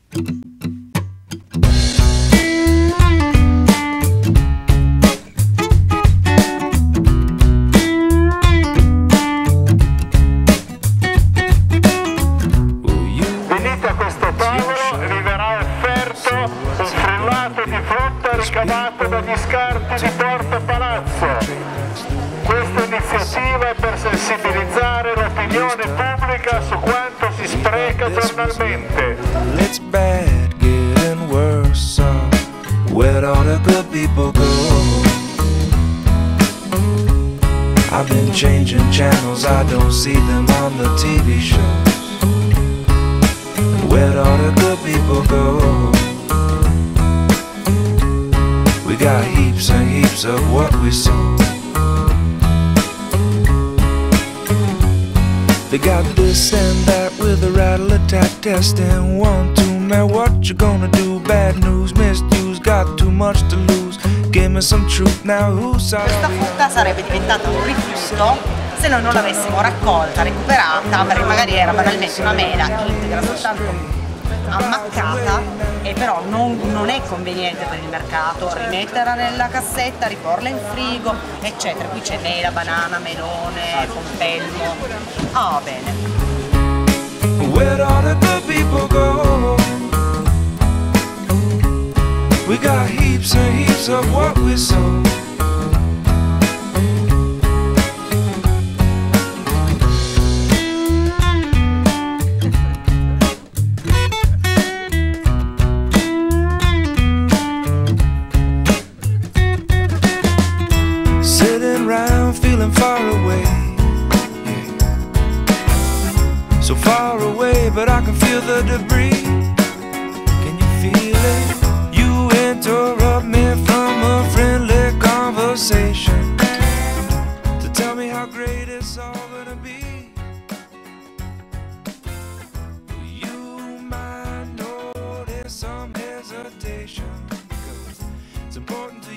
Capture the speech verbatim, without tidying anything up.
Ricavato dagli scarti di Porta Palazzo. Questa iniziativa è per sensibilizzare l'opinione pubblica su quanto si spreca giornalmente. It's bad, getting worse. Uh, where'd all the good people go? I've been changing channels, I don't see them on the T V shows. Where'd all the good people go? We got heaps and heaps of what we sow. They got this and that with a rattle attack testing. One, two, man, what you gonna do? Bad news, misuse, got too much to lose. Give me some truth now, who's out? Questa frutta sarebbe diventata un rifiuto se noi non l'avessimo raccolta, recuperata, perché magari era banalmente una mela integra, soltanto ammaccata, e però non, non è conveniente per il mercato rimetterla nella cassetta, riporla in frigo, eccetera. Qui c'è mela, banana, melone, pompelmo. Ah, oh, bene. Where'd all the good people go? We got heaps and heaps of what we sow. Sitting round feeling far away, yeah. So far away, but I can feel the debris. Can you feel it? You interrupt me from a friendly conversation to tell me how great it's all gonna be. You might notice some hesitation, 'cause it's important to